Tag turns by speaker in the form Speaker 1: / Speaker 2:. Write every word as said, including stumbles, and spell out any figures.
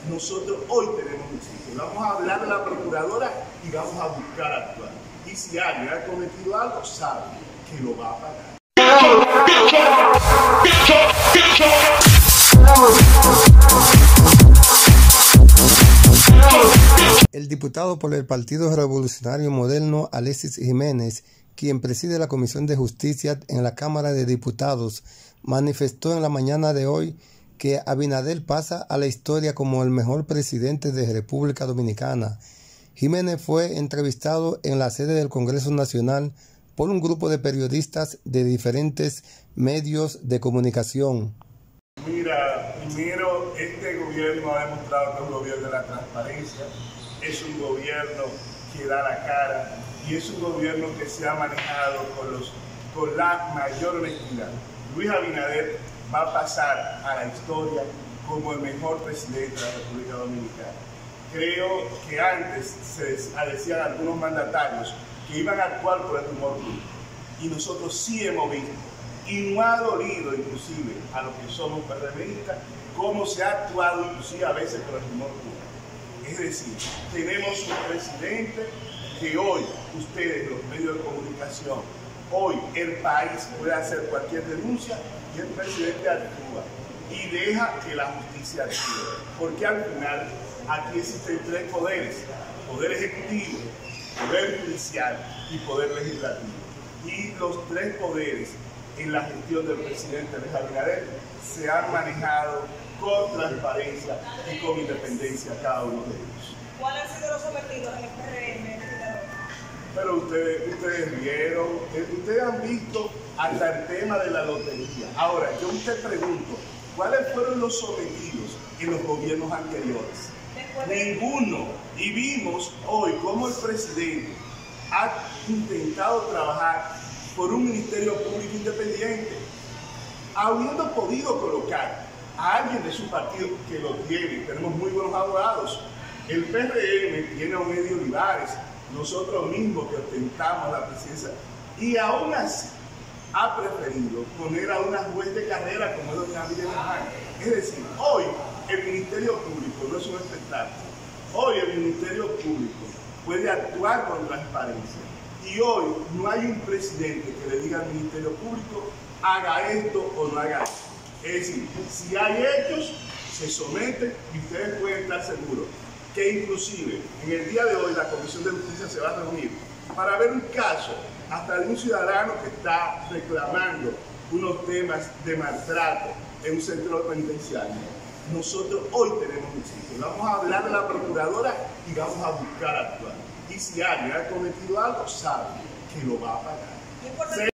Speaker 1: Nosotros hoy tenemos un sitio. Vamos a hablar de la procuradora y vamos a buscar actuar. Y si alguien ha cometido algo, sabe que lo va a pagar.
Speaker 2: El diputado por el Partido Revolucionario Moderno, Alexis Jiménez, quien preside la Comisión de Justicia en la Cámara de Diputados, manifestó en la mañana de hoy que Abinader pasa a la historia como el mejor presidente de República Dominicana. Jiménez fue entrevistado en la sede del Congreso Nacional por un grupo de periodistas de diferentes medios de comunicación.
Speaker 1: Mira, primero, este gobierno ha demostrado que es un gobierno de la transparencia, es un gobierno que da la cara y es un gobierno que se ha manejado con, los, con la mayor honestidad. Luis Abinader va a pasar a la historia como el mejor presidente de la República Dominicana. Creo que antes se decían algunos mandatarios que iban a actuar por el humor público y nosotros sí hemos visto, y no ha dolido inclusive a los que somos PRDistas, cómo se ha actuado inclusive a veces por el humor público. Es decir, tenemos un presidente que hoy ustedes, los medios de comunicación, hoy el país puede hacer cualquier denuncia y el presidente actúa y deja que la justicia actúe. Porque al final aquí existen tres poderes: poder ejecutivo, poder judicial y poder legislativo. Y los tres poderes en la gestión del presidente Luis Abinader se han manejado con transparencia y con independencia cada uno de ellos.
Speaker 3: ¿Cuáles han sido los sometidos en el P R M?
Speaker 1: Pero ustedes, ustedes vieron, ustedes han visto hasta el tema de la lotería. Ahora, yo te pregunto, ¿cuáles fueron los sometidos en los gobiernos anteriores? Ninguno. Y vimos hoy cómo el presidente ha intentado trabajar por un ministerio público independiente, habiendo podido colocar a alguien de su partido que lo tiene. Tenemos muy buenos abogados. El P R M tiene a Omedio Olivares, nosotros mismos que ostentamos la presidencia, y aún así ha preferido poner a una juez de carrera como es doña Miriam Luján. Es decir, hoy el Ministerio Público no es un espectáculo. Hoy el Ministerio Público puede actuar con transparencia. Y hoy no hay un presidente que le diga al Ministerio Público haga esto o no haga esto. Es decir, si hay hechos, se someten y ustedes pueden estar seguros que inclusive en el día de hoy la Comisión de Justicia se va a reunir para ver un caso hasta de un ciudadano que está reclamando unos temas de maltrato en un centro penitenciario. Nosotros hoy tenemos un sitio. Vamos a hablar de la procuradora y vamos a buscar actuar. Y si alguien ha cometido algo, sabe que lo va a pagar.